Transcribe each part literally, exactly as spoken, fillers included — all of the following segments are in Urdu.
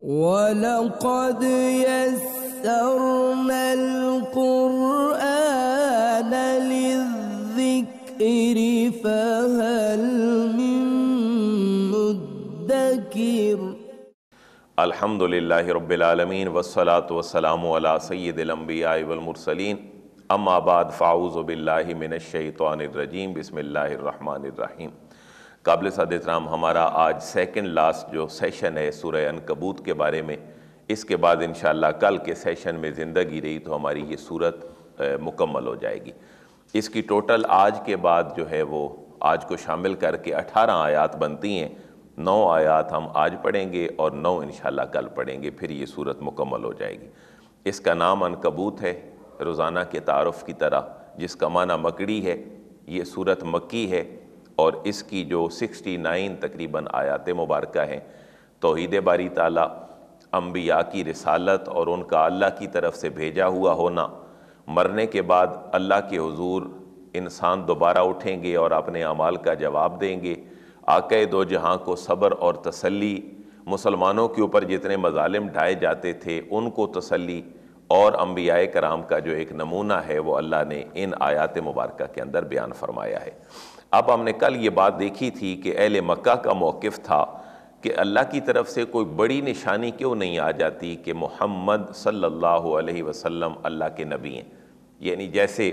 وَلَقَدْ يَسَّرْنَا الْقُرْآنَ لِلذِّكْرِ فَهَلْ مِن مُّدَّكِرٍ۔ الحمد للہ رب العالمین والصلاة والسلام علی سید الانبیاء والمرسلین، اما بعد فاعوذ باللہ من الشیطان الرجیم، بسم اللہ الرحمن الرحیم۔ قابل صد احترام، ہمارا آج سیکنڈ لاسٹ جو سیشن ہے سورہ عنکبوت کے بارے میں، اس کے بعد انشاءاللہ کل کے سیشن میں زندگی رہی تو ہماری یہ صورت مکمل ہو جائے گی۔ اس کی ٹوٹل آج کے بعد جو ہے وہ آج کو شامل کر کے اٹھارہ آیات بنتی ہیں۔ نو آیات ہم آج پڑھیں گے اور نو انشاءاللہ کل پڑھیں گے، پھر یہ صورت مکمل ہو جائے گی۔ اس کا نام عنکبوت ہے، روزانہ کے تعارف کی طرح، جس کا معنی مکڑی ہے۔ یہ صورت مکی ہے اور اس کی جو سکسٹی نائن تقریباً آیات مبارکہ ہیں، توحید باری تعالیٰ، انبیاء کی رسالت اور ان کا اللہ کی طرف سے بھیجا ہوا ہونا، مرنے کے بعد اللہ کے حضور انسان دوبارہ اٹھیں گے اور اپنے اعمال کا جواب دیں گے، آقا دو جہاں کو صبر اور تسلی، مسلمانوں کے اوپر جتنے مظالم ڈھائے جاتے تھے ان کو تسلی، اور انبیاء کرام کا جو ایک نمونہ ہے وہ اللہ نے ان آیات مبارکہ کے اندر بیان فرمایا ہے۔ اب ہم نے کل یہ بات دیکھی تھی کہ اہل مکہ کا موقف تھا کہ اللہ کی طرف سے کوئی بڑی نشانی کیوں نہیں آ جاتی کہ محمد صلی اللہ علیہ وسلم اللہ کے نبی ہیں۔ یعنی جیسے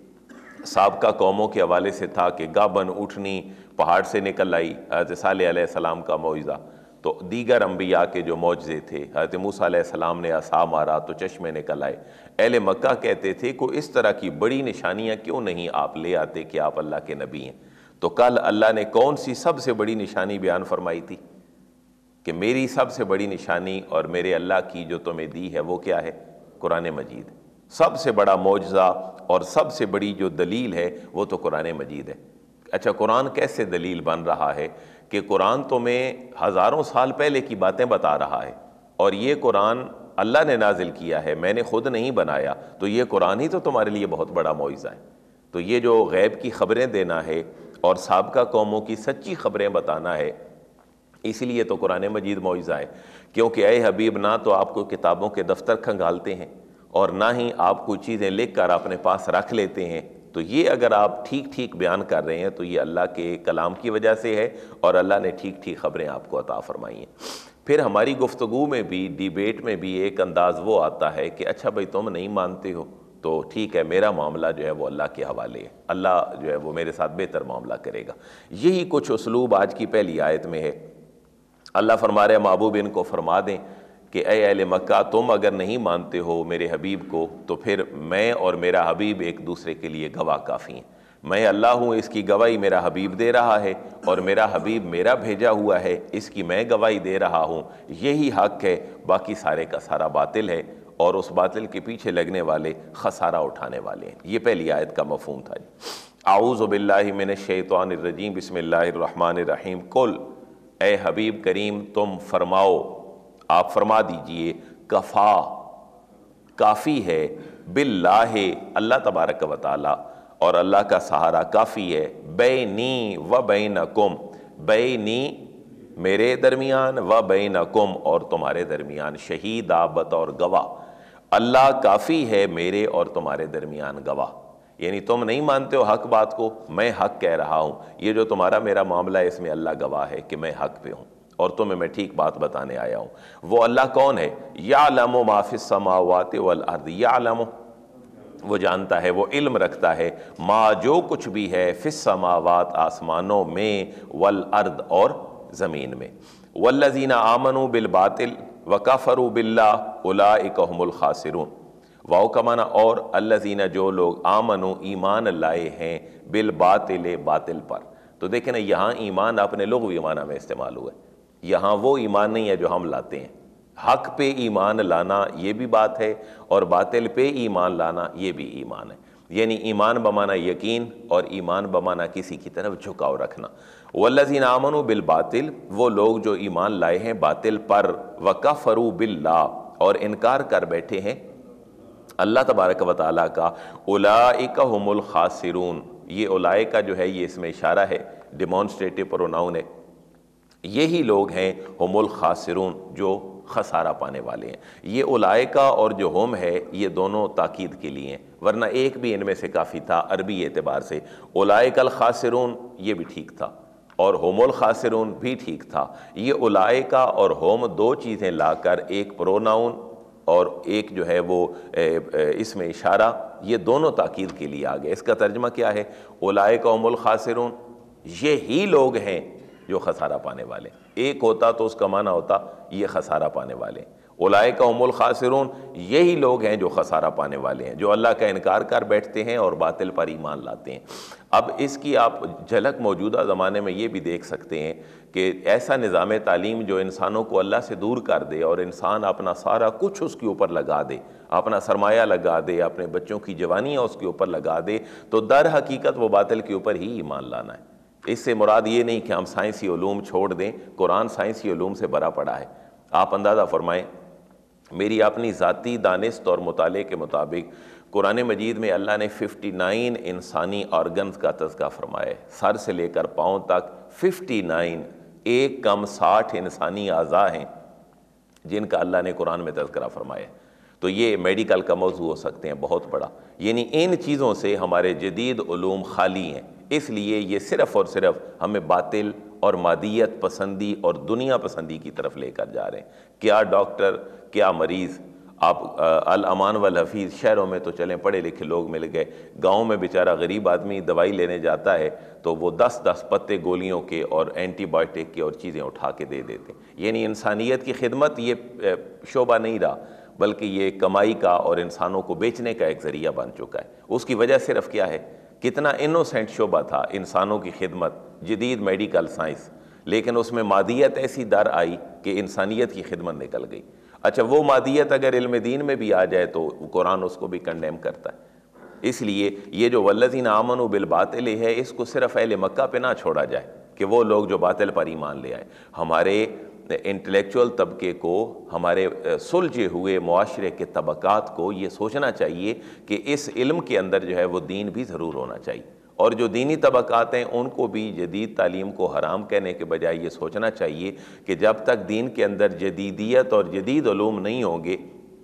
سابقہ قوموں کے حوالے سے تھا کہ گابن اٹھنی پہاڑ سے نکل آئی، حضرت صالح علیہ السلام کا معجزہ، تو دیگر انبیاء کے جو معجزے تھے، حضرت موسیٰ علیہ السلام نے عصا مارا تو چشمے نکل آئے۔ اہل مکہ کہتے تھے کوئی اس طرح کی بڑی نشانیاں کیوں نہیں آپ لے آتے کہ آپ اللہ کے نبی ہیں۔ تو کل اللہ نے کون سی سب سے بڑی نشانی بیان فرمائی تھی کہ میری سب سے بڑی نشانی اور میرے اللہ کی جو تمہیں دی ہے وہ کیا ہے؟ قرآن مجید۔ سب سے بڑا معجزہ اور سب سے بڑی جو دلیل ہے وہ تو قرآن مجید ہے۔ اچھا، قرآن کیسے دلیل بن رہا ہے کہ قرآن تمہیں ہزاروں سال پہلے کی باتیں بتا رہا ہے، اور یہ قرآن اللہ نے نازل کیا ہے، میں نے خود نہیں بنایا، تو یہ قرآن ہی تو تمہارے لیے بہت بڑا معجزہ ہے۔ تو یہ جو غیب کی خبریں دینا ہے اور سابقہ قوموں کی سچی خبریں بتانا ہے، اسی لیے تو قرآن مجید معجزہ ہے۔ کیونکہ اے حبیب، نہ تو آپ کو کتابوں کے دفتر کھنگالتے ہیں اور نہ ہی آپ کو چیزیں لکھ کر اپنے پاس رکھ لیتے ہیں، تو یہ اگر آپ ٹھیک ٹھیک بیان کر رہے ہیں تو یہ اللہ کے کلام کی وجہ سے ہے، اور اللہ نے ٹھیک ٹھیک خبریں آپ کو عطا فرمائی ہیں۔ پھر ہماری گفتگو میں بھی، ڈیبیٹ میں بھی ایک انداز وہ آتا ہے کہ اچھا بھائی تم نہیں مانتے ہو تو ٹھیک ہے، میرا معاملہ جو ہے وہ اللہ کے حوالے ہے، اللہ جو ہے وہ میرے ساتھ بہتر معاملہ کرے گا۔ یہی کچھ اسلوب آج کی پہلی آیت میں ہے۔ اللہ فرما رہے محبوب ان کو فرما دیں کہ اے اہل مکہ، تم اگر نہیں مانتے ہو میرے حبیب کو تو پھر میں اور میرا حبیب ایک دوسرے کے لیے گواہ کافی ہیں۔ میں اللہ ہوں، اس کی گواہی میرا حبیب دے رہا ہے، اور میرا حبیب میرا بھیجا ہوا ہے، اس کی میں گواہی دے رہا ہوں۔ یہی حق ہے، باقی سارے کا سارا باطل ہے، اور اس باطل کے پیچھے لگنے والے خسارہ اٹھانے والے ہیں۔ یہ پہلی آیت کا مفہوم تھا۔ اعوذ باللہ من الشیطان الرجیم، بسم اللہ الرحمن الرحیم۔ قل، اے حبیب کریم تم فرماؤ، آپ فرما دیجئے، کفا، کافی ہے، باللہ، اللہ تبارک و تعالی، اور اللہ کا سہارا کافی ہے، بینی و بینکم، بینی میرے درمیان، و بینکم اور تمہارے درمیان، شہیدہ بطور گواہ، اللہ کافی ہے میرے اور تمہارے درمیان گواہ۔ یعنی تم نہیں مانتے ہو حق بات کو، میں حق کہہ رہا ہوں، یہ جو تمہارا میرا معاملہ ہے اس میں اللہ گواہ ہے کہ میں حق پہ ہوں، اور تمہیں میں ٹھیک بات بتانے آیا ہوں۔ وہ اللہ کون ہے؟ یعلم ما فی السماوات والارض، یعلم وہ جانتا ہے، وہ علم رکھتا ہے، ما جو کچھ بھی ہے، فی السماوات آسمانوں میں، والارض اور زمین میں، والذین آمنوا بالباطل وکفروا باللہ اولئک هم الخاسرون۔ واو کا معنی اور، الذین جو لوگ آمنوا ایمان لائے ہیں، بالباطل باطل پر۔ تو دیکھیں نا، یہاں ایمان اپنے لغوی معنی میں استعمال ہوا ہے، یہاں وہ ایمان نہیں ہے جو ہم لاتے ہیں۔ حق پہ ایمان لانا یہ بھی بات ہے، اور باطل پہ ایمان لانا یہ بھی ایمان ہے۔ یعنی ایمان بمعنی یقین، اور ایمان بمعنی کسی کی طرف جھکاؤ رکھنا۔ والذین آمنوا بالباطل، وہ لوگ جو ایمان لائے ہیں باطل پر، وکفروا باللہ اور انکار کر بیٹھے ہیں اللہ تبارک و تعالیٰ کا، اولئک هم الخاسرون، یہ اولئک جو ہے یہ اس میں اشارہ ہے، ڈیمانسٹریٹو پروناؤن ہے، یہی لوگ ہیں ہم الخاسرون جو خسارہ پانے والے ہیں۔ یہ اولائکا اور جو ہم ہے یہ دونوں تاکید کے لیے ہیں، ورنہ ایک بھی ان میں سے کافی تھا عربی اعتبار سے۔ اولائک الخاسرون یہ بھی ٹھیک تھا، اور ہوم الخاسرون بھی ٹھیک تھا۔ یہ اولائکا اور ہوم دو چیزیں لا کر ایک پروناؤن اور ایک جو ہے وہ اس میں اشارہ، یہ دونوں تاکید کے لیے آ گئے۔ اس کا ترجمہ کیا ہے؟ اولئک هم الخاسرون، یہی لوگ ہیں جو خسارہ پانے والے۔ ایک ہوتا تو اس کا معنی ہوتا یہ خسارہ پانے والے۔ اولئک هم الخاسرون، یہی لوگ ہیں جو خسارہ پانے والے ہیں، جو اللہ کا انکار کر بیٹھتے ہیں اور باطل پر ایمان لاتے ہیں۔ اب اس کی آپ جھلک موجودہ زمانے میں یہ بھی دیکھ سکتے ہیں کہ ایسا نظام تعلیم جو انسانوں کو اللہ سے دور کر دے اور انسان اپنا سارا کچھ اس کے اوپر لگا دے، اپنا سرمایہ لگا دے، اپنے بچوں کی جوانیاں اس کے اوپر لگا دے، تو در حقیقت وہ باطل کے اوپر ہی ایمان لانا ہے۔ اس سے مراد یہ نہیں کہ ہم سائنسی علوم چھوڑ دیں، قرآن سائنسی علوم سے بھرا پڑا ہے۔ آپ اندازہ فرمائیں، میری اپنی ذاتی دانست اور مطالعے کے مطابق قرآن مجید میں اللہ نے ففٹی نائن انسانی آرگنز کا تذکرہ فرمایا ہے، سر سے لے کر پاؤں تک ففٹی نائن، ایک کم ساٹھ انسانی اعضاء ہیں جن کا اللہ نے قرآن میں تذکرہ فرمایا ہے۔ تو یہ میڈیکل کا موضوع ہو سکتے ہیں بہت بڑا، یعنی ان چیزوں سے ہمارے جدید علوم خالی ہیں، اس لیے یہ صرف اور صرف ہمیں باطل اور مادیت پسندی اور دنیا پسندی کی طرف لے کر جا رہے ہیں۔ کیا ڈاکٹر، کیا مریض، آپ الامان والحفیظ شہروں میں تو چلیں پڑھے لکھے لوگ مل گئے، گاؤں میں بیچارہ غریب آدمی دوائی لینے جاتا ہے تو وہ دس دس پتے گولیوں کے اور اینٹی بائیوٹک کے اور چیزیں اٹھا کے دے دیتے ہیں۔ یعنی انسانیت کی خدمت یہ شعبہ نہیں رہا، بلکہ یہ کمائی کا اور انسانوں کو بیچنے کا ایک ذریعہ بن چکا ہے۔ اس کی وجہ صرف کیا ہے؟ کتنا انوسینٹ شعبہ تھا انسانوں کی خدمت، جدید میڈیکل سائنس، لیکن اس میں مادیت ایسی در آئی کہ انسانیت کی خدمت نکل گئی۔ اچھا، وہ مادیت اگر علم دین میں بھی آ جائے تو قرآن اس کو بھی کنڈیم کرتا ہے۔ اس لیے یہ جو والذین آمنوا بالباطل ہے، اس کو صرف اہل مکہ پہ نہ چھوڑا جائے کہ وہ لوگ جو باطل پر ایمان لے آئے۔ ہمارے انٹلیکچول طبقے کو، ہمارے سلجھے ہوئے معاشرے کے طبقات کو یہ سوچنا چاہیے کہ اس علم کے اندر جو ہے وہ دین بھی ضرور ہونا چاہیے، اور جو دینی طبقات ہیں ان کو بھی جدید تعلیم کو حرام کہنے کے بجائے یہ سوچنا چاہیے کہ جب تک دین کے اندر جدیدیت اور جدید علوم نہیں ہوں گے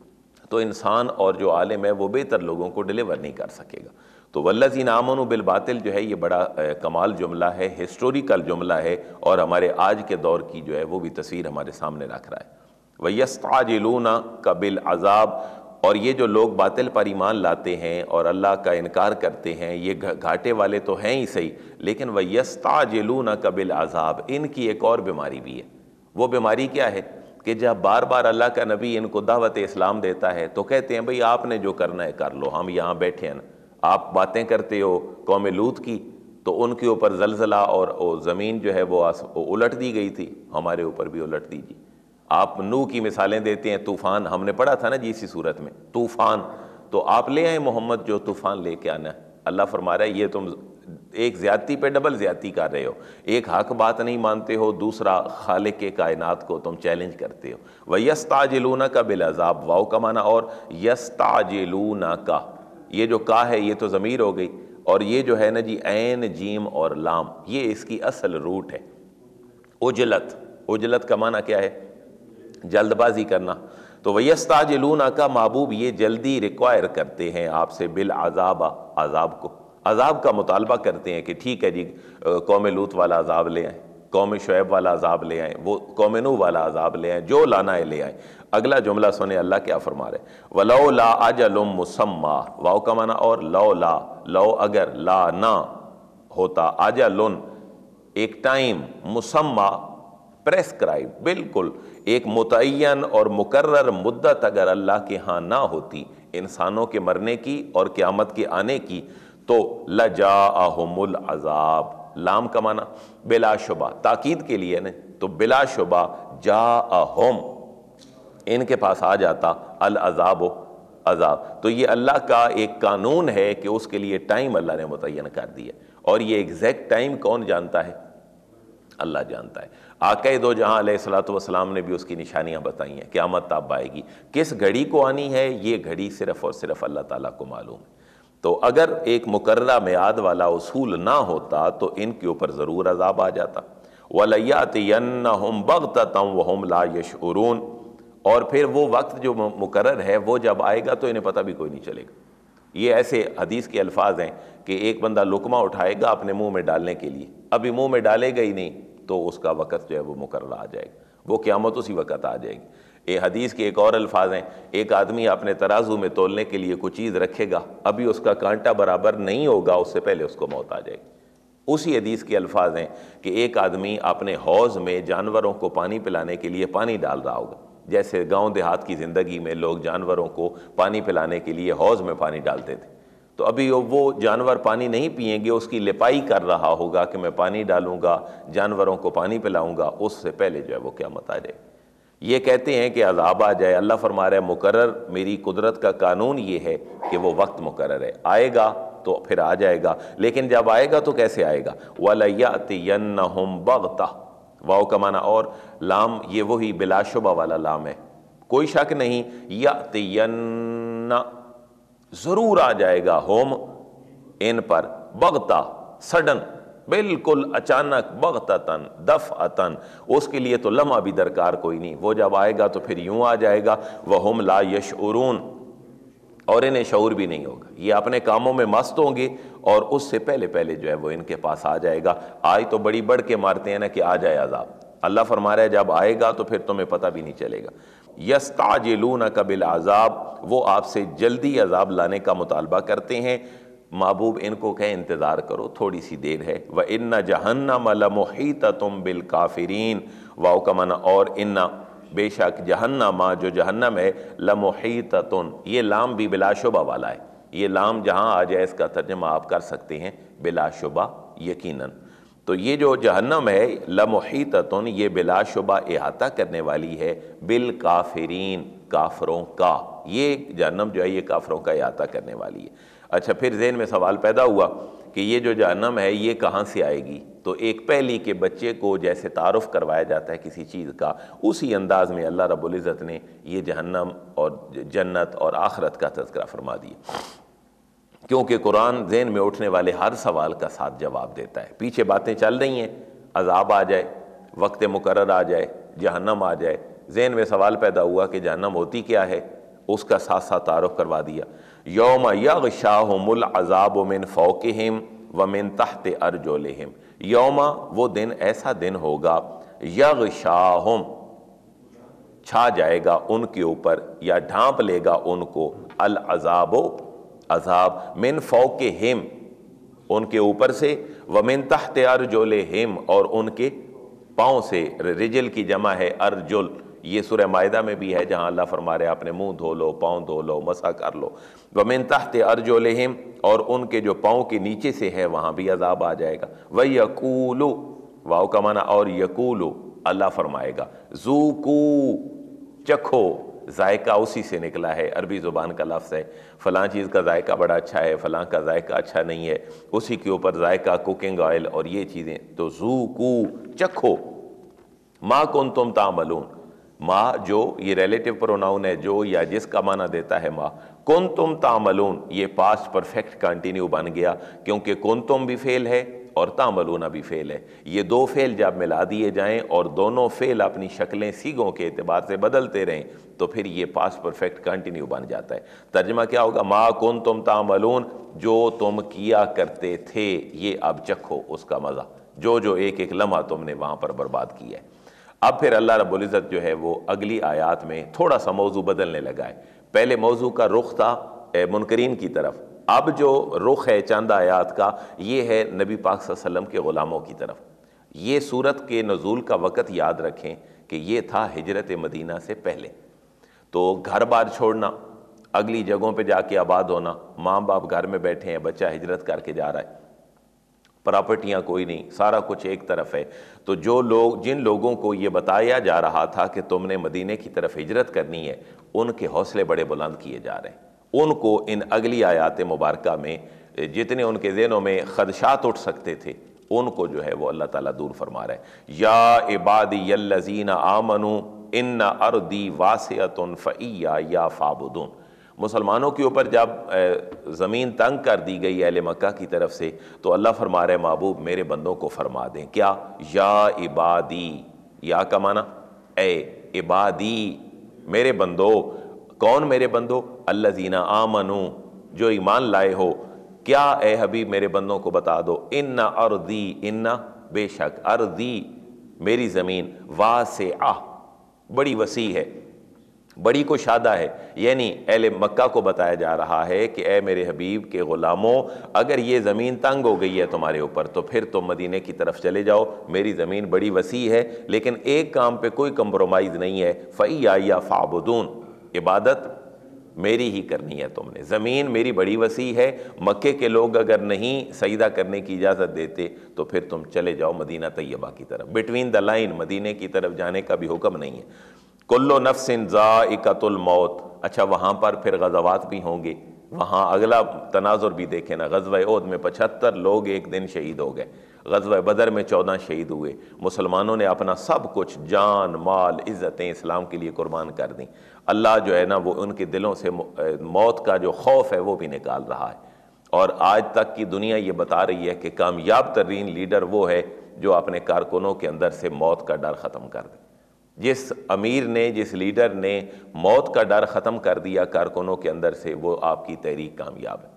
تو انسان اور جو عالم ہے وہ بہتر لوگوں کو ڈیلیور نہیں کر سکے گا۔ تو والذین آمنوا بالباطل جو ہے یہ بڑا کمال جملہ ہے، ہسٹوریکل جملہ ہے، اور ہمارے آج کے دور کی جو ہے وہ بھی تصویر ہمارے سامنے رکھ رہا ہے۔ وَيَسْتَعْجِلُونَكَ بِالْعَذَابِ، اور یہ جو لوگ باطل پر ایمان لاتے ہیں اور اللہ کا انکار کرتے ہیں، یہ گھاٹے والے تو ہیں ہی صحیح، لیکن وَيَسْتَعْجِلُونَكَ بِالْعَذَابِ، ان کی ایک اور بیماری بھی ہے۔ وہ بیماری کیا ہے کہ جب بار بار اللہ کا نبی ان کو دعوت اسلام دیتا ہے تو کہتے ہیں بھئی آپ نے جو کرنا ہے کر لو، ہم یہاں بیٹھے ہیں نا۔ آپ باتیں کرتے ہو قوم لوط کی، تو ان کے اوپر زلزلہ اور زمین جو ہے وہ الٹ دی گئی تھی، ہمارے اوپر بھی الٹ دیجیے۔ آپ نوح کی مثالیں دیتے ہیں، طوفان، ہم نے پڑھا تھا نا جی اسی صورت میں طوفان، تو آپ لے آئیں محمد جو طوفان لے کے آنا ہے۔ اللہ فرما رہا ہے یہ تم ایک زیادتی پہ ڈبل زیادتی کر رہے ہو، ایک حق بات نہیں مانتے ہو، دوسرا خالق کے کائنات کو تم چیلنج کرتے ہو۔ وَيَسْتَعْجِلُونَكَ بِالْعَذَابِ، واو کا معنی اور یستعجلونک، یہ جو کا ہے یہ تو ضمیر ہو گئی، اور یہ جو ہے نا جی عین جیم اور لام، یہ اس کی اصل روٹ ہے۔ عجلت، عجلت کا معنی کیا ہے؟ جلد بازی کرنا۔ تو وَيَسْتَعْجِلُونَكَ، محبوب یہ جلدی ریکوائر کرتے ہیں آپ سے، بالعذاب، عذاب کو، عذاب کا مطالبہ کرتے ہیں کہ ٹھیک ہے جی قوم لوط والا عذاب لے آئیں، قوم شعیب والا عذاب لے آئیں، وہ قوم نوح والا عذاب لے آئیں، جو لانا ہے لے آئیں۔ اگلا جملہ سنیں اللہ کیا فرما رہے ہیں، وَلَوْلَا أَجَلٌ مُّسَمَّى، واو کا معنی اور لو لا، لو اگر، لا نہ ہوتا، اجلن ایک ٹائم، مسمى پریسکرائب، بالکل ایک متعین اور مقرر مدت اگر اللہ کے ہاں نہ ہوتی انسانوں کے مرنے کی اور قیامت کے آنے کی، تو لَجَاءَهُمُ الْعَذَابُ، لام کا معنی بلا شبہ، تاکید کے لیے نہیں، تو بلا شبہ جاءہم، ان کے پاس آ جاتا العذاب، عذاب۔ تو یہ اللہ کا ایک قانون ہے کہ اس کے لیے ٹائم اللہ نے متعین کر دیا، اور یہ ایگزیکٹ ٹائم کون جانتا ہے؟ اللہ جانتا ہے۔ آقا دو جہاں علیہ الصلوۃ والسلام نے بھی اس کی نشانیاں بتائی ہیں، قیامت تب آئے گی، کس گھڑی کو آنی ہے یہ گھڑی صرف اور صرف اللہ تعالیٰ کو معلوم ہے۔ تو اگر ایک مقررہ میعاد والا اصول نہ ہوتا تو ان کے اوپر ضرور عذاب آ جاتا۔ وَلَيَأْتِيَنَّهُمْ بَغْتَةً وَهُمْ لَا يَشْعُرُونَ، اور پھر وہ وقت جو مقرر ہے وہ جب آئے گا تو انہیں پتہ بھی کوئی نہیں چلے گا۔ یہ ایسے حدیث کے الفاظ ہیں کہ ایک بندہ لقمہ اٹھائے گا اپنے منہ میں ڈالنے کے لیے، ابھی منہ میں ڈالے گا ہی نہیں تو اس کا وقت جو ہے وہ مقرر آ جائے گا، وہ قیامت اسی وقت آ جائے گی۔ یہ حدیث کے ایک اور الفاظ ہیں، ایک آدمی اپنے ترازو میں تولنے کے لیے کوئی چیز رکھے گا، ابھی اس کا کانٹا برابر نہیں ہوگا، اس سے پہلے اس کو موت آ جائے گی۔ اسی حدیث کے الفاظ ہیں کہ ایک آدمی اپنے حوض میں جانوروں کو پانی پلانے کے لیے پانی ڈال رہا ہوگا، جیسے گاؤں دیہات کی زندگی میں لوگ جانوروں کو پانی پلانے کے لیے حوض میں پانی ڈالتے تھے، تو ابھی وہ جانور پانی نہیں پئیں گے، اس کی لپائی کر رہا ہوگا کہ میں پانی ڈالوں گا، جانوروں کو پانی پلاؤں گا، اس سے پہلے جو ہے وہ قیامت آ جائے۔ یہ کہتے ہیں کہ عذاب آ جائے، اللہ فرما رہا ہے مقرر، میری قدرت کا قانون یہ ہے کہ وہ وقت مقرر ہے، آئے گا تو پھر آ جائے گا، لیکن جب آئے گا تو کیسے آئے گا؟ وَلَيَأْتِيَنَّهُمْ بَغْتَةً، واو کا معنی اور لام یہ وہی بلا شبہ والا لام ہے، کوئی شک نہیں، یأتین ضرور آ جائے گا، ہم ان پر، بغتہ سڈن، بالکل اچانک، بغتتاً دفعتاً، اس کے لیے تو لمحہ بھی درکار کوئی نہیں، وہ جب آئے گا تو پھر یوں آ جائے گا، وَهُمْ لَا يَشْعُرُونَ، اور انہیں شعور بھی نہیں ہوگا، یہ اپنے کاموں میں مست ہوں گے اور اس سے پہلے پہلے جو ہے وہ ان کے پاس آ جائے گا۔ آج تو بڑی بڑھ کے مارتے ہیں نا کہ آ جائے عذاب، اللہ فرما رہا ہے جب آئے گا تو پھر تمہیں پتہ بھی نہیں چلے گا۔ یستعجلونک بالعذاب، وہ آپ سے جلدی عذاب لانے کا مطالبہ کرتے ہیں، محبوب ان کو کہیں انتظار کرو، تھوڑی سی دیر ہے۔ وَإِنَّ جَهَنَّمَ لَمُحِيطَةٌ بِالْكَافِرِينَ، واو کا معنی اور، ان بے شک جہنم، جو جہنم ہے، لمحیطۃ، یہ لام بھی بلا شبہ والا ہے، یہ لام جہاں آ جائے اس کا ترجمہ آپ کر سکتے ہیں بلا شبہ، یقیناً۔ تو یہ جو جہنم ہے لمحیطۃ، یہ بلا شبہ احاطہ کرنے والی ہے، بالکافرین، کافروں کا، یہ جہنم جو ہے یہ کافروں کا احاطہ کرنے والی ہے۔ اچھا، پھر ذہن میں سوال پیدا ہوا کہ یہ جو جہنم ہے یہ کہاں سے آئے گی؟ تو ایک پہلی کے بچے کو جیسے تعارف کروایا جاتا ہے کسی چیز کا، اسی انداز میں اللہ رب العزت نے یہ جہنم اور جنت اور آخرت کا تذکرہ فرما دیا، کیونکہ قرآن ذہن میں اٹھنے والے ہر سوال کا ساتھ جواب دیتا ہے۔ پیچھے باتیں چل رہی ہیں، عذاب آ جائے، وقت مقرر آ جائے، جہنم آ جائے، ذہن میں سوال پیدا ہوا کہ جہنم ہوتی کیا ہے، اس کا ساتھ ساتھ تعارف کروا دیا۔ یوم یغشاہم العذاب من فوقہم ومن تحت ارجلہم، یوم وہ دن، ایسا دن ہوگا، یغشاہم چھا جائے گا ان کے اوپر یا ڈھانپ لے گا ان کو، العذاب عذاب، من فوقہم ان کے اوپر سے، ومن تحت ارجلہم اور ان کے پاؤں سے، رجل کی جمع ہے ارجل، یہ سورہ مائدہ میں بھی ہے جہاں اللہ فرما رہے اپنے منہ دھو لو، پاؤں دھو لو، مسح کر لو، ومن تحت ارجلہم اور ان کے جو پاؤں کے نیچے سے ہے وہاں بھی عذاب آ جائے گا۔ وَيَقُولُ، واو کا معنی اور، یقول، اللہ فرمائے گا، ذوقو چکھو، ذائقہ اسی سے نکلا ہے، عربی زبان کا لفظ ہے، فلاں چیز کا ذائقہ بڑا اچھا ہے، فلاں کا ذائقہ اچھا نہیں ہے، اسی کے اوپر ذائقہ، کوکنگ آئل اور یہ چیزیں، تو ذوقو چکھو، ما کنتم تعملون، ما جو یہ ریلیٹو پروناؤن ہے، جو یا جس کا معنی دیتا ہے ما، کنتم تعملون یہ پاسٹ پرفیکٹ کنٹینیو بن گیا، کیونکہ کنتم بھی فعل ہے اور تعملون بھی فعل ہے، یہ دو فعل جب ملا دیے جائیں اور دونوں فعل اپنی شکلیں سیغوں کے اعتبار سے بدلتے رہیں تو پھر یہ پاسٹ پرفیکٹ کنٹینیو بن جاتا ہے۔ ترجمہ کیا ہوگا؟ ما کنتم تعملون، جو تم کیا کرتے تھے، یہ اب چکھو اس کا مزہ، جو جو ایک ایک لمحہ تم نے وہاں پر برباد کیا ہے۔ اب پھر اللہ رب العزت جو ہے وہ اگلی آیات میں تھوڑا سا موضوع بدلنے لگا ہے، پہلے موضوع کا رخ تھا منکرین کی طرف، اب جو رخ ہے چند آیات کا یہ ہے نبی پاک صلی اللہ علیہ وسلم کے غلاموں کی طرف۔ یہ سورت کے نزول کا وقت یاد رکھیں کہ یہ تھا ہجرت مدینہ سے پہلے، تو گھر بار چھوڑنا، اگلی جگہوں پہ جا کے آباد ہونا، ماں باپ گھر میں بیٹھے ہیں، بچہ ہجرت کر کے جا رہا ہے، پراپرٹیاں کوئی نہیں، سارا کچھ ایک طرف ہے، تو جو لوگ جن لوگوں کو یہ بتایا جا رہا تھا کہ تم نے مدینے کی طرف ہجرت کرنی ہے، ان کے حوصلے بڑے بلند کیے جا رہے ہیں۔ ان کو ان اگلی آیات مبارکہ میں جتنے ان کے ذہنوں میں خدشات اٹھ سکتے تھے ان کو جو ہے وہ اللہ تعالیٰ دور فرما رہا ہے۔ یا عبادی الذین آمنوا ان ارضی واسعۃ فإیایا فاعبدون، مسلمانوں کے اوپر جب زمین تنگ کر دی گئی اہل مکہ کی طرف سے تو اللہ فرما رہے محبوب میرے بندوں کو فرما دیں کیا؟ یا عبادی، یا کا معنی اے عبادی، میرے بندو، کون میرے بندو؟ الذین آمنو، جو ایمان لائے ہو۔ کیا اے حبیب میرے بندوں کو بتا دو، ان ارضی، ان بے شک، ارضی میری زمین، واسعہ بڑی وسیع ہے، بڑی کشادہ ہے۔ یعنی اہل مکہ کو بتایا جا رہا ہے کہ اے میرے حبیب کے غلاموں، اگر یہ زمین تنگ ہو گئی ہے تمہارے اوپر تو پھر تم مدینے کی طرف چلے جاؤ، میری زمین بڑی وسیع ہے، لیکن ایک کام پہ کوئی کمپرومائز نہیں ہے، فَإِيَّايَ فَاعْبُدُونَ، عبادت میری ہی کرنی ہے تم نے۔ زمین میری بڑی وسیع ہے، مکے کے لوگ اگر نہیں سجدہ کرنے کی اجازت دیتے تو پھر تم چلے جاؤ مدینہ طیبہ کی طرف، بٹوین دا لائن مدینے کی طرف جانے کا بھی حکم نہیں ہے۔ کلو نفس ذائقۃ الموت، اچھا وہاں پر پھر غزوات بھی ہوں گے، وہاں اگلا تناظر بھی دیکھیں نا، غزوہ احد میں پچہتر لوگ ایک دن شہید ہو گئے، غزوہ بدر میں چودہ شہید ہوئے، مسلمانوں نے اپنا سب کچھ، جان مال عزتیں اسلام کے لیے قربان کر دیں۔ اللہ جو ہے نا وہ ان کے دلوں سے موت کا جو خوف ہے وہ بھی نکال رہا ہے، اور آج تک کی دنیا یہ بتا رہی ہے کہ کامیاب ترین لیڈر وہ ہے جو اپنے کارکنوں کے اندر سے موت کا ڈر ختم کر دے۔ جس امیر نے، جس لیڈر نے موت کا ڈر ختم کر دیا کارکنوں کے اندر سے، وہ آپ کی تحریک کامیاب ہے۔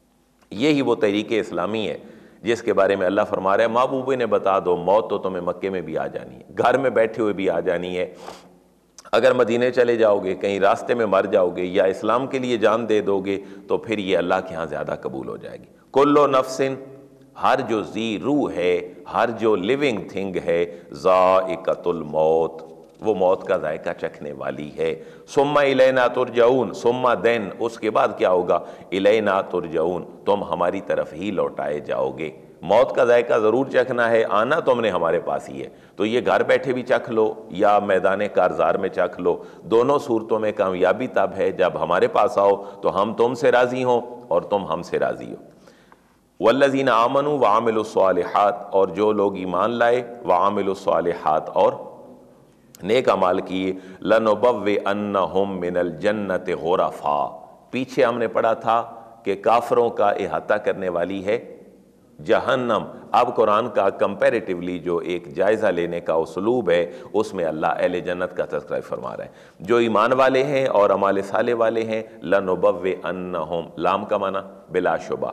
یہی وہ تحریک اسلامی ہے جس کے بارے میں اللہ فرما رہا ہے، محبوب نے بتا دو موت تو تمہیں مکے میں بھی آ جانی ہے، گھر میں بیٹھے ہوئے بھی آ جانی ہے، اگر مدینے چلے جاؤ گے، کہیں راستے میں مر جاؤ گے یا اسلام کے لیے جان دے دو گے تو پھر یہ اللہ کے ہاں زیادہ قبول ہو جائے گی۔ کلو نفسن، ہر جو ذی روح ہے، ہر جو لیونگ تھنگ ہے، ذائقۃ الموت، وہ موت کا ذائقہ چکھنے والی ہے۔ ثم الینا ترجعون، ثم دین، اس کے بعد کیا ہوگا؟ الینا ترجعون، تم ہماری طرف ہی لوٹائے جاؤ گے۔ موت کا ذائقہ ضرور چکھنا ہے، آنا تم نے ہمارے پاس ہی ہے، تو یہ گھر بیٹھے بھی چکھ لو یا میدان کارزار میں چکھ لو، دونوں صورتوں میں کامیابی تب ہے جب ہمارے پاس آؤ تو ہم تم سے راضی ہوں اور تم ہم سے راضی ہو۔ والذین آمنوا وعملوا الصالحات، اور جو لوگ ایمان لائے، وعملوا الصالحات، اور نیک اعمال کیے، لنبوئنہم من الجنت غرفا، پیچھے ہم نے پڑھا تھا کہ کافروں کا احاطہ کرنے والی ہے جہنم۔ اب قرآن کا کمپیریٹیولی جو ایک جائزہ لینے کا اسلوب ہے، اس میں اللہ اہل جنت کا تذکرہ فرما رہا ہے۔ جو ایمان والے ہیں اور اعمال صالح والے ہیں، لنبوئنہم، لام کا معنی بلا شبہ،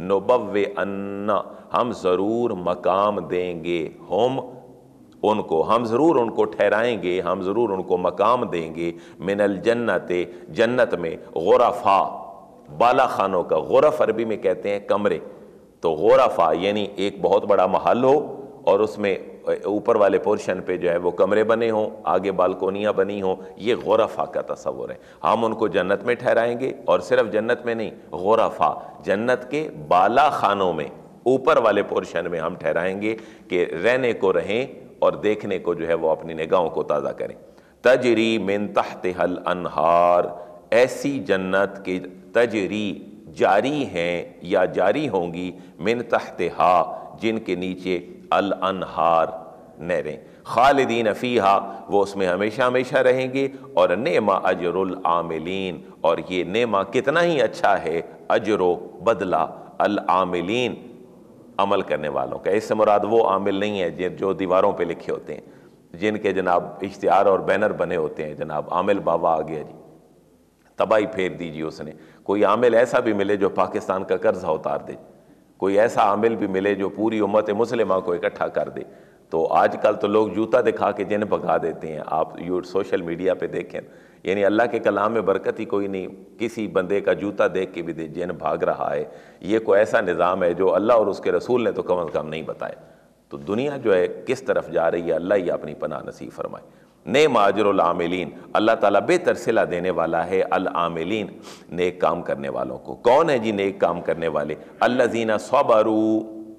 نبوئن، ہم ضرور مقام دیں گے، ہم ان کو، ہم ضرور ان کو ٹھہرائیں گے، ہم ضرور ان کو مقام دیں گے، من الجنت، جنت میں، غرفا، بالا خانوں کا، غرف عربی میں کہتے ہیں کمرے، تو غرفا یعنی ایک بہت بڑا محل ہو اور اس میں اوپر والے پورشن پہ جو ہے وہ کمرے بنے ہوں، آگے بالکونیاں بنی ہوں، یہ غرفا کا تصور ہے۔ ہم ان کو جنت میں ٹھہرائیں گے، اور صرف جنت میں نہیں، غرفا، جنت کے بالا خانوں میں، اوپر والے پورشن میں ہم ٹھہرائیں گے کہ رہنے کو رہیں اور دیکھنے کو جو ہے وہ اپنی نگاہوں کو تازہ کریں۔ تجری من تحتها الانہار، ایسی جنت کے تجری، جاری ہیں یا جاری ہوں گی، من تحتها، جن کے نیچے، الانہار، نہریں، خالدین فیہا، وہ اس میں ہمیشہ ہمیشہ رہیں گے، اور نعم اجر العاملین، اور یہ نعمہ کتنا ہی اچھا ہے، اجر و بدلہ، العاملین، عمل کرنے والوں کا۔ اس سے مراد وہ عامل نہیں ہے جو دیواروں پہ لکھے ہوتے ہیں، جن کے جناب اشتہار اور بینر بنے ہوتے ہیں، جناب عامل بابا آ گیا جی، تباہی پھیر دیجیے اس نے۔ کوئی عامل ایسا بھی ملے جو پاکستان کا قرضہ اتار دے، کوئی ایسا عامل بھی ملے جو پوری امت مسلمہ کو اکٹھا کر دے۔ تو آج کل تو لوگ جوتا دکھا کے جن بھگا دیتے ہیں، آپ یو سوشل میڈیا پہ دیکھیں، یعنی اللہ کے کلام میں برکت ہی کوئی نہیں، کسی بندے کا جوتا دیکھ کے بھی جن بھاگ رہا ہے۔ یہ کوئی ایسا نظام ہے جو اللہ اور اس کے رسول نے تو کم از کم نہیں بتایا۔ تو دنیا جو ہے کس طرف جا رہی ہے، اللہ ہی اپنی پناہ نصیب فرمائے۔ نعم اجر العاملین، اللہ تعالیٰ بہتر صلہ دینے والا ہے العاملین، نیک کام کرنے والوں کو۔ کون ہے جی نیک کام کرنے والے؟ الذین صبروا،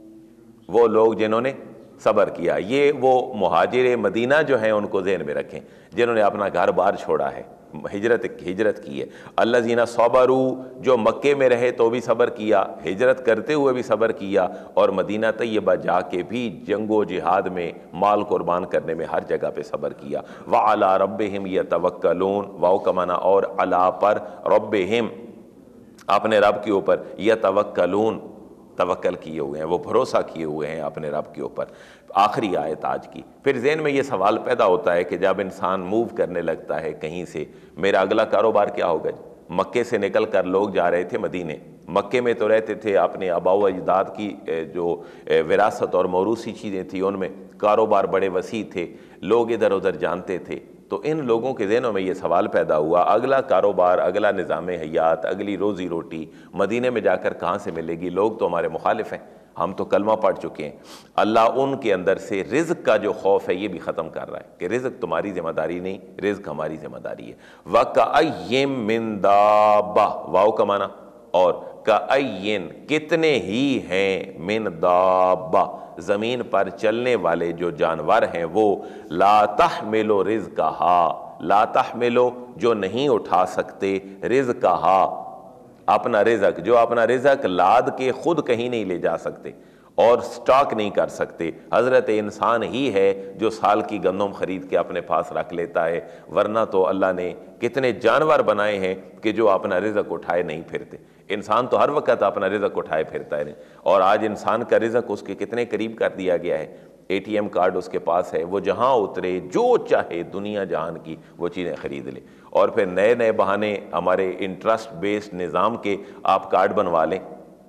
وہ لوگ جنہوں نے صبر کیا۔ یہ وہ مہاجر مدینہ جو ہیں ان کو ذہن میں رکھیں، جنہوں نے اپنا گھر بار چھوڑا ہے، ہجرت ہجرت کی ہے۔ الذین صبروا، جو مکے میں رہے تو بھی صبر کیا، ہجرت کرتے ہوئے بھی صبر کیا، اور مدینہ طیبہ جا کے بھی جنگ و جہاد میں مال قربان کرنے میں ہر جگہ پہ صبر کیا۔ وعلی ربہم یتوکلون، واو کا معنی اور علی پر، ربہم اپنے رب کے اوپر، یتوکلون توکل کیے ہوئے ہیں، وہ بھروسہ کیے ہوئے ہیں اپنے رب کے اوپر۔ آخری آیت آج کی۔ پھر ذہن میں یہ سوال پیدا ہوتا ہے کہ جب انسان موو کرنے لگتا ہے کہیں سے، میرا اگلا کاروبار کیا ہوگا جی؟ مکے سے نکل کر لوگ جا رہے تھے مدینے، مکے میں تو رہتے تھے، اپنے آباء و اجداد کی جو وراثت اور موروثی چیزیں تھیں ان میں کاروبار بڑے وسیع تھے، لوگ ادھر ادھر جانتے تھے۔ تو ان لوگوں کے ذہنوں میں یہ سوال پیدا ہوا، اگلا کاروبار، اگلا نظام حیات، اگلی روزی روٹی مدینے میں جا کر کہاں سے ملے گی؟ لوگ تو ہمارے مخالف ہیں، ہم تو کلمہ پڑھ چکے ہیں۔ اللہ ان کے اندر سے رزق کا جو خوف ہے یہ بھی ختم کر رہا ہے کہ رزق تمہاری ذمہ داری نہیں، رزق ہماری ذمہ داری ہے۔ وَكَأَيٍّ مِّن دَابَّةٍ، واو کا معنی، اور کأین کتنے ہی ہیں، من دابہ زمین پر چلنے والے جو جانور ہیں، وہ لا تحمل رزقہا، لا تحمل جو نہیں اٹھا سکتے، رزقہا اپنا رزق، جو اپنا رزق لاد کے خود کہیں نہیں لے جا سکتے اور سٹاک نہیں کر سکتے۔ حضرت انسان ہی ہے جو سال کی گندم خرید کے اپنے پاس رکھ لیتا ہے، ورنہ تو اللہ نے کتنے جانور بنائے ہیں کہ جو اپنا رزق اٹھائے نہیں پھرتے۔ انسان تو ہر وقت اپنا رزق اٹھائے پھرتا ہے، اور آج انسان کا رزق اس کے کتنے قریب کر دیا گیا ہے۔ اے ٹی ایم کارڈ اس کے پاس ہے، وہ جہاں اترے جو چاہے دنیا جہان کی وہ چیزیں خرید لے، اور پھر نئے نئے بہانے ہمارے انٹرسٹ بیسڈ نظام کے آپ کارڈ بنوا لیں،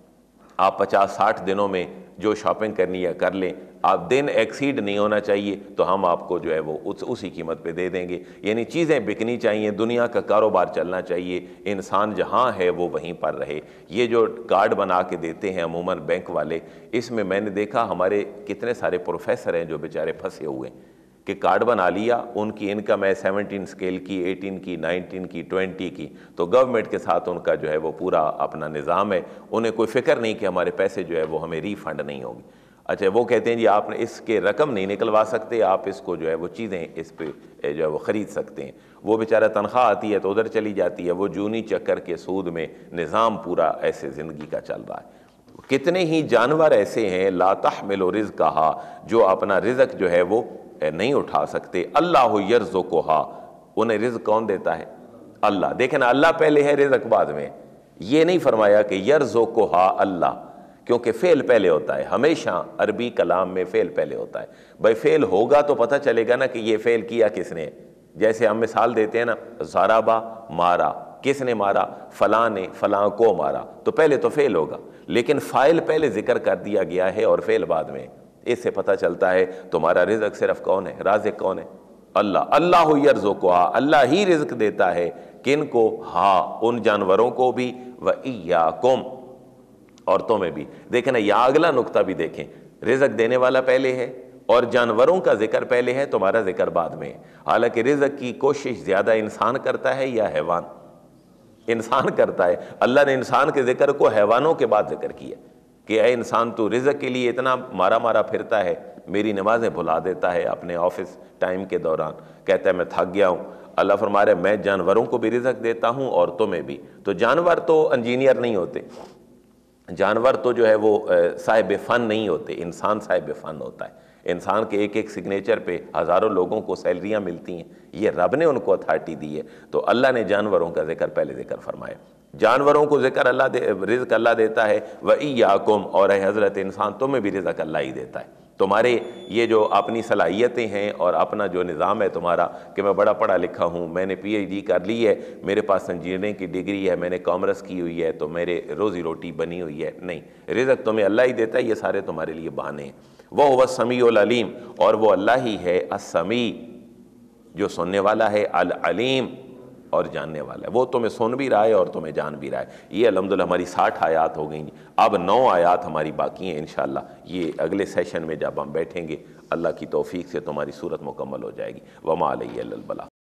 آپ پچاس ساٹھ دنوں میں جو شاپنگ کرنی ہے کر لیں، آپ دن ایکسیڈ نہیں ہونا چاہیے تو ہم آپ کو جو ہے وہ اس اسی قیمت پہ دے دیں گے۔ یعنی چیزیں بکنی چاہیے، دنیا کا کاروبار چلنا چاہیے، انسان جہاں ہے وہ وہیں پر رہے۔ یہ جو کارڈ بنا کے دیتے ہیں عموماً بینک والے، اس میں میں نے دیکھا ہمارے کتنے سارے پروفیسر ہیں جو بیچارے پھنسے ہوئے ہیں کہ کارڈ بنا لیا، ان کی انکم ہے سیونٹین سکیل کی، ایٹین کی، نائنٹین کی، ٹوینٹی کی، تو گورنمنٹ کے ساتھ ان کا جو ہے وہ پورا اپنا نظام ہے، انہیں کوئی فکر نہیں کہ ہمارے پیسے جو ہے وہ ہمیں ری فنڈ نہیں ہوگی۔ اچھا وہ کہتے ہیں جی آپ نے اس کے رقم نہیں نکلوا سکتے، آپ اس کو جو ہے وہ چیزیں اس پہ جو ہے وہ خرید سکتے ہیں۔ وہ بیچارہ تنخواہ آتی ہے تو ادھر چلی جاتی ہے، وہ جونی چکر کے سود میں نظام پورا ایسے زندگی کا چل رہا ہے۔ کتنے ہی جانور ایسے ہیں لا تحمل رزقہا، جو اپنا رزق جو ہے وہ نہیں اٹھا سکتے۔ اللہ یرزقہا، انہیں رزق کون دیتا ہے؟ اللہ۔ دیکھیں نا، اللہ پہلے ہے، رزق بعد میں۔ یہ نہیں فرمایا کہ یرزقہا اللہ، کیونکہ فعل پہلے ہوتا ہے، ہمیشہ عربی کلام میں فعل پہلے ہوتا ہے۔ بھائی فعل ہوگا تو پتہ چلے گا نا کہ یہ فعل کیا کس نے۔ جیسے ہم مثال دیتے ہیں نا، ضربا مارا، کس نے مارا؟ فلاں نے فلاں کو مارا، تو پہلے تو فعل ہوگا، لیکن فاعل پہلے ذکر کر دیا گیا ہے اور فعل بعد میں۔ اس سے پتہ چلتا ہے تمہارا رزق صرف کون ہے، رازق کون ہے؟ اللہ۔ اللہ یرزقہا، اللہ ہی رزق دیتا ہے، کن کو؟ ہاں، ان جانوروں کو بھی، وَإِيَّاكُمْ، اور تمہیں بھی۔ دیکھیں نا، یہ اگلا نقطہ بھی دیکھیں، رزق دینے والا پہلے ہے اور جانوروں کا ذکر پہلے ہے، تمہارا ذکر بعد میں ہے۔ حالانکہ رزق کی کوشش زیادہ انسان کرتا ہے یا حیوان؟ انسان کرتا ہے۔ اللہ نے انسان کے ذکر کو حیوانوں کے بعد ذکر کیا کہ اے انسان تو رزق کے لیے اتنا مارا مارا پھرتا ہے، میری نمازیں بھلا دیتا ہے اپنے آفس ٹائم کے دوران، کہتا ہے میں تھک گیا ہوں۔ اللہ فرما رہے میں جانوروں کو بھی رزق دیتا ہوں اور تمہیں بھی۔ تو جانور تو انجینئر نہیں ہوتے، جانور تو جو ہے وہ صاحب فن نہیں ہوتے، انسان صاحب فن ہوتا ہے۔ انسان کے ایک ایک سگنیچر پہ ہزاروں لوگوں کو سیلریاں ملتی ہیں، یہ رب نے ان کو اتھارٹی دی ہے۔ تو اللہ نے جانوروں کا ذکر پہلے ذکر فرمایا، جانوروں کو ذکر اللہ دے رزق اللہ دیتا ہے، وَإِيَّاكُمْ، اور اے حضرت انسان تمہیں بھی رزق اللہ ہی دیتا ہے۔ تمہارے یہ جو اپنی صلاحیتیں ہیں اور اپنا جو نظام ہے تمہارا کہ میں بڑا پڑھا لکھا ہوں، میں نے پی ایچ ڈی کر لی ہے، میرے پاس انجینئرنگ کی ڈگری ہے، میں نے کامرس کی ہوئی ہے تو میرے روزی روٹی بنی ہوئی ہے، نہیں، رزق تمہیں اللہ ہی دیتا ہے، یہ سارے تمہارے لیے بہانے ہیں۔ وَهُوَ السَّمِيعُ الْعَلِيمُ، اور وہ اللہ ہی ہے السمیع، جو سننے والا ہے، العلیم، اور جاننے والا ہے۔ وہ تمہیں سن بھی رہا ہے اور تمہیں جان بھی رہا ہے۔ یہ الحمدللہ ہماری ساٹھ آیات ہو گئیں، اب نو آیات ہماری باقی ہیں انشاءاللہ۔ یہ اگلے سیشن میں جب ہم بیٹھیں گے اللہ کی توفیق سے تمہاری صورت مکمل ہو جائے گی۔ وَمَا عَلَيَّ إِلَّا الْبَلَاغُ۔